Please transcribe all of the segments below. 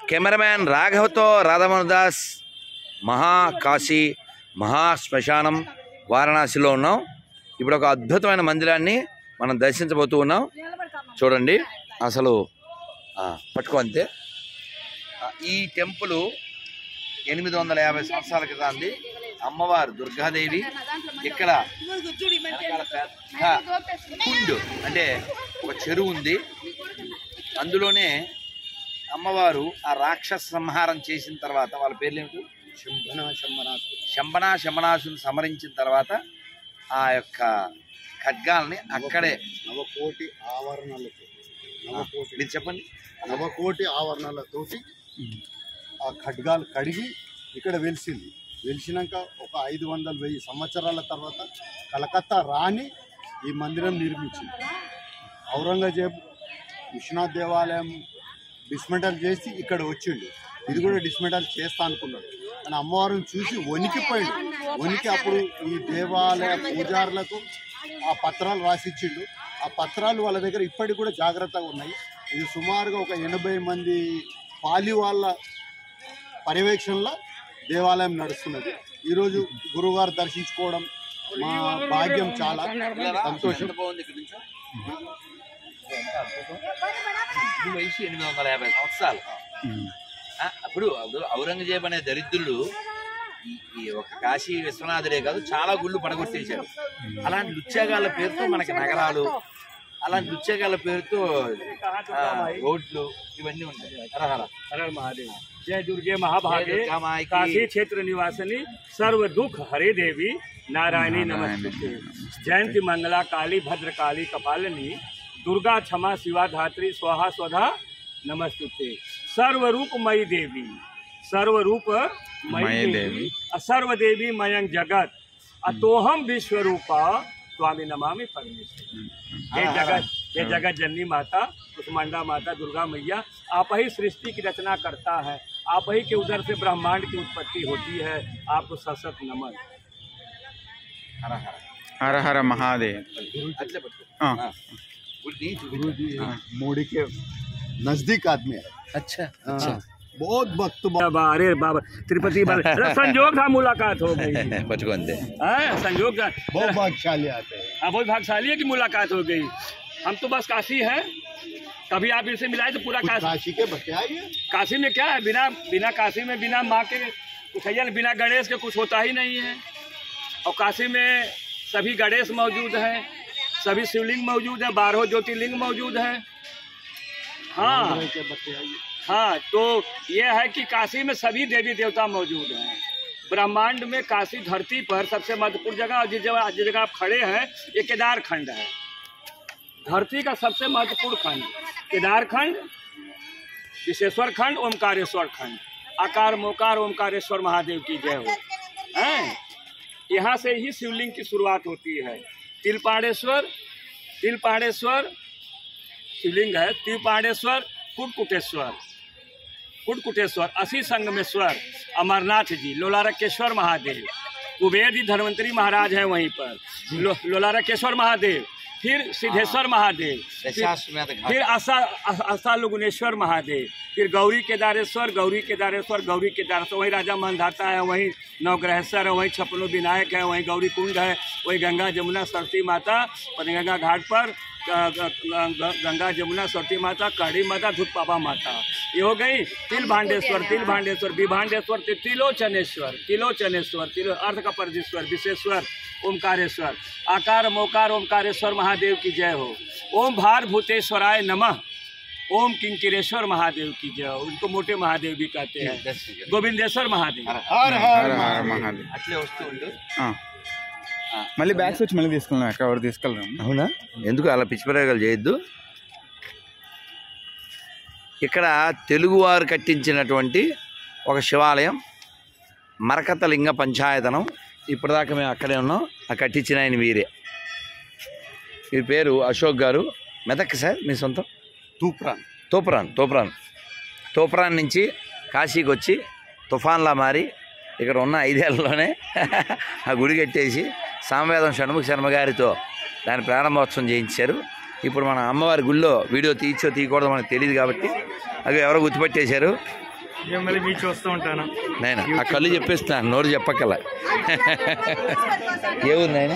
Cameraman రాఘవతో Radha Mohan మహాకాశీ మహాశ్మశానం వారణాసిలో ఉన్నాం. ఇప్పుడు ఒక అద్భుతమైన మందిరాన్ని మనం దర్శించబోతూ ఉన్నాం. చూడండి, అసలు పట్టుకో అంతే. ఈ టెంపుల్ 850 సంవత్సరాల క్రితంది. అమ్మవారు దుర్గాదేవి. ఇక్కడ కుండు అంటే ఒక చెరువు ఉంది. అందులోనే అమ్మవారు ఆ రాక్షస సంహారం చేసిన తర్వాత, వాళ్ళ పేర్లు ఏమిటి, శంబనాసుని సంహరించిన తర్వాత ఆ యొక్క ఖడ్గాల్ని అక్కడే నవకోటి ఆవరణలతో మీరు చెప్పండి, నవకోటి ఆవరణలతోటి ఆ ఖడ్గాలు కడిగి ఇక్కడ వెలిసినాక ఒక 500-1000 సంవత్సరాల తర్వాత కలకత్తా రాణి ఈ మందిరం నిర్మించింది. ఔరంగజేబు విశ్వనాథ్ దేవాలయం డిస్మెంటల్ చేసి ఇక్కడ వచ్చిండు. ఇది కూడా డిస్మెంటల్ చేస్తా అనుకున్నాడు, కానీ అమ్మవారిని చూసి వణికిపోయిండు. అప్పుడు ఈ దేవాలయ పూజారులకు ఆ పత్రాలు రాసిచ్చిండు. ఆ పత్రాలు వాళ్ళ దగ్గర ఇప్పటికి కూడా జాగ్రత్తగా ఉన్నాయి. ఇది సుమారుగా ఒక 80 మంది పాలి వాళ్ళ పర్యవేక్షణలో దేవాలయం నడుస్తున్నది. ఈరోజు గురువుగారు దర్శించుకోవడం మా భాగ్యం, చాలా సంతోషం. వయసు 850 సంవత్సరాలు. అప్పుడు ఔరంగజేబు అనే దరిద్రుడు ఈ ఒక కాశీ విశ్వనాథుడే కాదు, చాలా గుళ్ళు పడగొట్టేశాడు. అలాంటి లుచ్చాగాళ్ళ పేరుతో మనకి నగరాలు, అలాంటి లుచ్చాగాళ్ళ పేరుతో రోడ్లు ఇవన్నీ ఉంటాయి. హర హర महादेव। जय दुर्गे महाभागे काशी क्षेत्र निवासिनी सर्व दुख हरे देवी नारायणी नमस्ते। जयंती मंगला काली भद्रकाली कपालिनी दुर्गा क्षमा शिवा धात्री स्वाहा स्वधा नमस्ते। सर्वरूप मयि देवी, सर्वरूप मयि देवी, सर्वदेवी मयं जगत अतोहम विश्वरूपा स्वामी नमामि परमेश्वरी। ये जगत जननी माता कुष्मांडा माता दुर्गा मैया आप ही सृष्टि की रचना करता है, आप ही के उधर से ब्रह्मांड की उत्पत्ति होती है। आपको सशत नमन। हर हर हर हर महादेव। गुरु जी मोड़ी के नजदीक आदमी है। अच्छा बहुत भक्त। अरे बाबा तिरुपति संजोग था, मुलाकात हो गई। संजोग था, बहुत भाग्यशाली आते हैं। बहुत भाग्यशाली है कि मुलाकात हो गई। हम तो बस काशी है, कभी आप इनसे मिलाए तो पूरा काशी के बताइए। काशी में क्या है, बिना काशी में बिना माँ के कुछ है, बिना गणेश के कुछ होता ही नहीं है। और काशी में सभी गणेश मौजूद हैं, सभी शिवलिंग मौजूद है, 12 ज्योतिर्लिंग मौजूद है। हाँ, तो ये है कि काशी में सभी देवी देवता मौजूद हैं। ब्रह्मांड में काशी धरती पर सबसे महत्वपूर्ण जगह, और जिस जगह आप खड़े हैं ये केदार खंड है। धरती का सबसे महत्वपूर्ण खंड केदार खंड, विशेश्वर खंड, ओमकारेश्वर खंड। आकार मोकार ओमकारेश्वर महादेव की जय हो। यहाँ से ही शिवलिंग की शुरुआत होती है। तिलपाड़ेश्वर शिवलिंग है। तिलपाड़ेश्वर, कुटकुटेश्वर, असी संगमेश्वर, अमरनाथ जी, लोलारकेश्वर महादेव, कुबेर जी धन्वंतरी महाराज हैं वहीं पर, लोलारकेश्वर महादेव, फिर सिद्धेश्वर महादेव, फिर आसालुगुनेश्वर महादेव, फिर गौरी केदारेश्वर, वहीं राजा मनधाता है, वहीं नवग्रहेश्वर है, वहीं छप्पनो विनायक है, वहीं गौरी कुंड है, वहीं गंगा जमुना सरस्वती माता, पंचगंगा घाट पर गंगा जमुना सरस्वती माता, काड़ी माता, धूप पापा माता। ये हो गई। तिल भांडेश्वर, विभांडेश्वर, त्रिलोचनेश्वर, अर्थ का परमेश्वर, विशेश्वर, ओमकारेश्वर, आकार मोकार ओमकारेश्वर महादेव की जय हो। ओम भार भूतेश्वराय नमः, ओम किंकिरेश्वर महादेव की जय हो। उनको मोटे महादेव भी कहते हैं। गोविंदेश्वर महादेव, हर हर महादेव। అట్లే వస్తూ ఉండు. మళ్ళీ బ్యాక్ వచ్చి మళ్ళీ తీసుకున్నాం, ఎవరు తీసుకెళ్ళాం. అవునా, ఎందుకు అలా పిచ్చి ప్రయోగాలు చేయొద్దు. ఇక్కడ తెలుగువారు కట్టించినటువంటి ఒక శివాలయం, మరకతలింగ పంచాయతనం. ఇప్పటిదాకా మేము అక్కడే ఉన్నాం. ఆ కట్టించిన ఆయన వీరే. మీ పేరు అశోక్ గారు, మెదక్ సార్ మీ సొంతం? తూప్రాన్ నుంచి కాశీకి వచ్చి తుఫాన్లా మారి ఇక్కడ ఉన్న 5 ఏళ్లలోనే ఆ గుడి కట్టేసి సామవేదం షణ్ముఖ శర్మ గారితో దాని ప్రారంభోత్సవం చేయించారు. ఇప్పుడు మన అమ్మవారి గుళ్ళో వీడియో తీయకూడదు మనకు తెలియదు కాబట్టి అవి ఎవరో గుర్తుపట్టేశారు. మళ్ళీ మీకు చూస్తూ ఉంటాను. నాయన ఆ కళ్ళు చెప్పేస్తున్నా, నోరు చెప్పక్కల. ఏ ఊరు నాయన?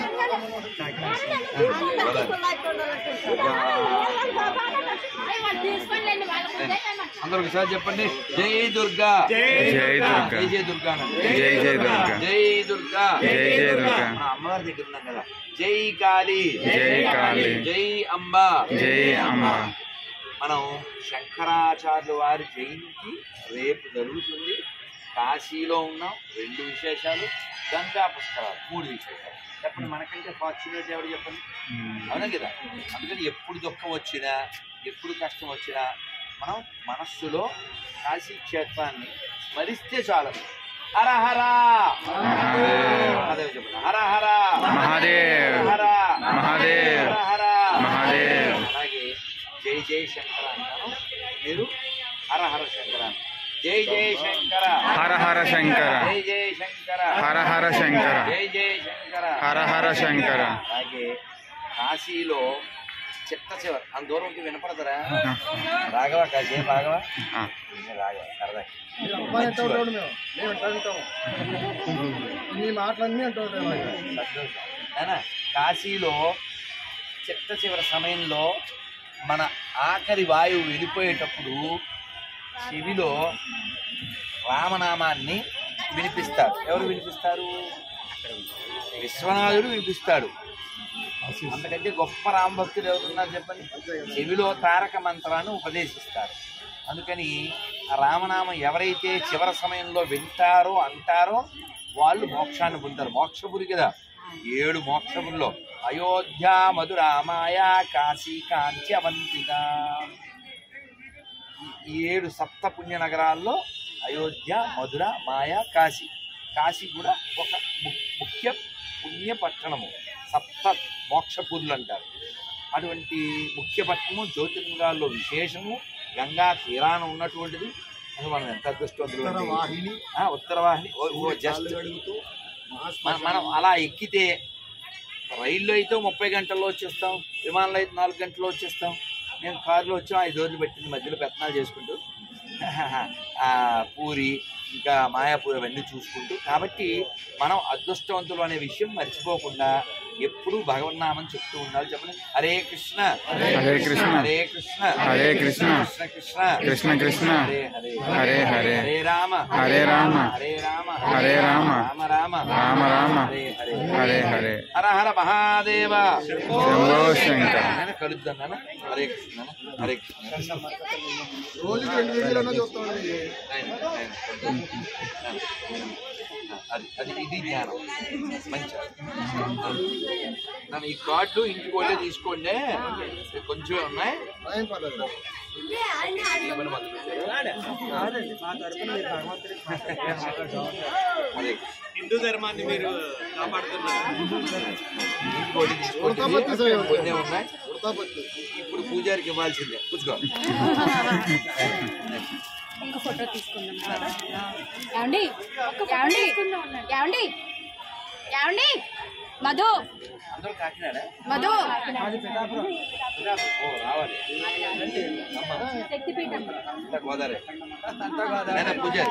అందరూ ఒకసారి చెప్పండి, జై దుర్గా, జై దుర్గా, జై జై దుర్గా, జై జై దుర్గా, జై దుర్గా, జై జై దుర్గా. అమ్మవారి దగ్గర ఉన్నాం కదా, జై కాళీ, జై కాళీ, జై అంబా, జై అంబ. మనం శంకరాచార్యుల వారి జయంతి రేపు జరుగుతుంది. కాశీలో ఉన్నాం. 2 విశేషాలు, గంగా పుష్కరాలు 3 విశేషాలు. చెప్పండి, మనకంటే ఫార్చునేట్ ఎవరు చెప్పండి? అవునా కదా. అందుకని ఎప్పుడు దుఃఖం వచ్చినా, ఎప్పుడు కష్టం వచ్చినా మనం మనస్సులో కాశీ క్షేత్రాన్ని స్మరిస్తే చాలు. హర హర మహాదేవ్ చెప్పండి, హర హర మహాదేవ్, హర మహాదేవ్, హర హర మహాదేవ్. అలాగే జై జై శంకర అంటాను, మీరు హర హర శంకర. జై జై శంకర, హర హర శంకర, జై జై శంకర, హర హర శంకర, జై జై శంకర, హర హర శంకర. అలాగే కాశీలో చిట్ట చివరి అంత దూరంకి వినపడతారా? రాఘవ, కాశీ రాఘవ, రాఘవ సరదా కాశీలో చిట్ట చివరి సమయంలో మన ఆఖరి వాయువు వెళ్ళిపోయేటప్పుడు చెవిలో రామనామాన్ని వినిపిస్తారు. ఎవరు వినిపిస్తారు? విశ్వనాథుడు వినిపిస్తాడు. అంతకంటే గొప్ప రామభక్తులు ఎవరున్నారు చెప్పండి? చెవిలో తారక మంత్రాన్ని ఉపదేశిస్తారు. అందుకని ఆ రామనామం ఎవరైతే చివరి సమయంలో వింటారో అంటారో వాళ్ళు మోక్షాన్ని పొందుతారు. మోక్షపురి కదా, 7 మోక్షపురిలో అయోధ్య, మధుర, మాయా, కాశీ, కాంచి, అవంతిక, ఈ 7 సప్త పుణ్య నగరాల్లో అయోధ్య, మధుర, మాయా, కాశీ. కాశీ కూడా ఒక ముఖ్య పుణ్య పట్టణము. సప్త మోక్షపురులు అంటారు. అటువంటి ముఖ్య పట్టణము, జ్యోతిర్లింగాల్లో విశేషము, గంగా తీరాన ఉన్నటువంటిది. అసలు మనం ఎంత అదృష్టవంతులు. ఉత్తరవాహిని జస్ట్ మనం అలా ఎక్కితే రైల్లో అయితే 30 గంటల్లో వచ్చేస్తాం, విమానంలో అయితే 4 గంటల్లో వచ్చేస్తాం. నేను కారులో వచ్చాం, 5 రోజులు పెట్టింది మధ్యలో పెత్తనాలు చేసుకుంటూ పూరి ఇంకా మాయాపూర్ అవన్నీ చూసుకుంటూ. కాబట్టి మనం అదృష్టవంతులు అనే విషయం మర్చిపోకుండా ఎప్పుడు భగవన్నామని చెప్తూ ఉండాలి. చెప్పండి, హరే కృష్ణ హరే కృష్ణ, హరే కృష్ణ, హరే కృష్ణ, కృష్ణ కృష్ణ, కృష్ణ కృష్ణ, హరే హరే, హరే హరే, హరే రామ, హరే రామ, హరే రామ, హరే రామ, రామ రామ, రామ రామ, హరే హరే, హరే హరే. హర హర మహాదేవ, శంభో శంకర. కలుద్దాం నాన్న. హరే కృష్ణ, హరే కృష్ణ. రోజుకి 2 వీడియోలన్నా చూస్తామండి. అది ఇది జ్ఞానం మంచి. నన్ను ఈ కార్డు ఇంటికి పోతే తీసుకోండి, కొంచెం ఉన్నాయి. హిందూ ధర్మాన్ని మీరు కాపాడుతున్నారు. ఇంటికోటి తీసుకోండి, కొన్ని ఉన్నాయి. ఇప్పుడు పూజారికి ఇవ్వాల్సిందే. కూర్చో. ఇంకో ఫోటో తీసుకుందాం. ఏమండి ఏమండి ఏమండి ఏమండి మధు, అందరూ కాకినాడ, మధు ఓ రావాలి. శక్తిపీఠం గోదావరి పూజారి.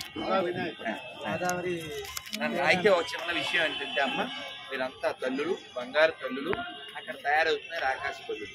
అయితే ఒక చిన్న విషయం ఏంటంటే అమ్మ, మీరంతా తల్లులు, బంగారు తల్లులు. అక్కడ తయారవుతున్నారు ఆకాశ పల్లులు.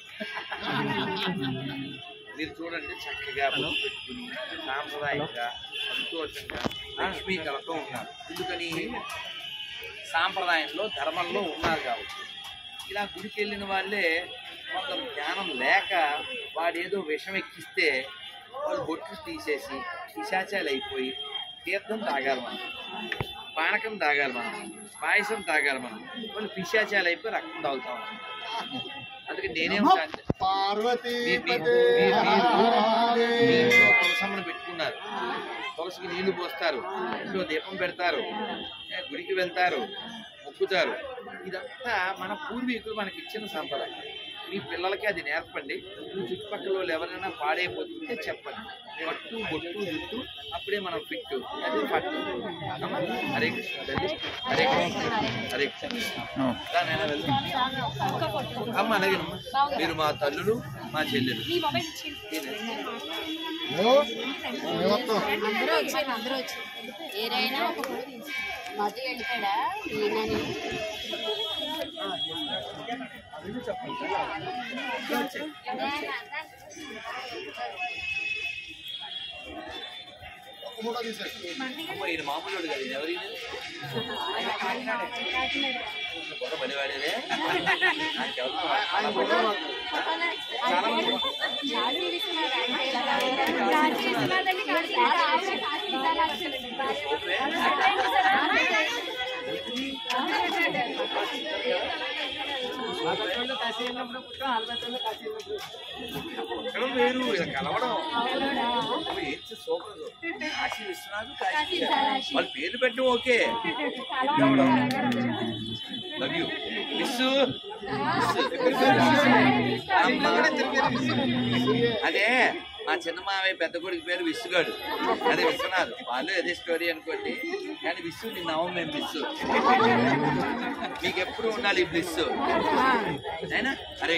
మీరు చూడండి, చక్కగా బొట్టు పెట్టుకుని సాంప్రదాయంగా సంతోషంగా లక్ష్మీ కలతో ఉన్నారు. ఎందుకని? సాంప్రదాయంలో ధర్మంలో ఉన్నారు కాబట్టి. ఇలా గుడికి వెళ్ళిన వాళ్ళే కొంత జ్ఞానం లేక వాడేదో విషం ఎక్కిస్తే వాళ్ళు బొట్లు తీసేసి పిశాచాలు అయిపోయి తీర్థం తాగాలి మనం, పానకం తాగాలి మనం, పాయసం తాగాలి మనం. వాళ్ళు పిశాచాలు అయిపోయి రక్తం తాగుతాం. అందుకని నేనేం తులసమ్మను పెట్టుకున్నారు, తులసికి నీళ్లు పోస్తారు, ఇంట్లో దీపం పెడతారు, గుడికి వెళ్తారు, మొక్కుతారు. ఇదంతా మన పూర్వీకులు మనకి ఇచ్చిన సంప్రదాయం. మీ పిల్లలకి అది నేర్పండి. మీ చుట్టుపక్కల వాళ్ళు ఎవరైనా పాడైపోతుంటే చెప్పండి. పట్టు బొట్టు జుట్టు, అప్పుడే మనం ఫిట్. అదే పట్టు. హరే కృష్ణ తల్లి, హరే కృష్ణ, హరే కృష్ణ. దానైనా వెళ్దాం అమ్మ. అలాగేనమ్మా, మీరు మా తల్లులు, మా చెల్లెలు. అందరూ వచ్చారు ఏరైనా ఒక ఫోటో తీసి మధు వెళ్ళిపోయాడా ఈయనని అమ్మ ఈయన మామూలు కదా ఈయన ఎవరి పనివాడేదే వేరు ఇలా కలవడం సూపర్ కాశీ విశ్వనాథ్ కాశీ వాళ్ళ పేర్లు పెట్టడం ఓకే లవ్ యూ విస్సు అదే మా చిన్న మావయ్య పెద్ద కొడుకు పేరు విస్సుగాడు అదే విశ్వనాథ్ వాళ్ళు అదే స్టోరీ అనుకోండి కానీ విస్సు నీ నవం మేము విస్సు మీకు ఎప్పుడు ఉండాలి ఈ బ్లిస్ అయినా హరే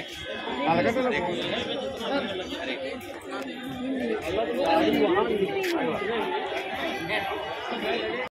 హరే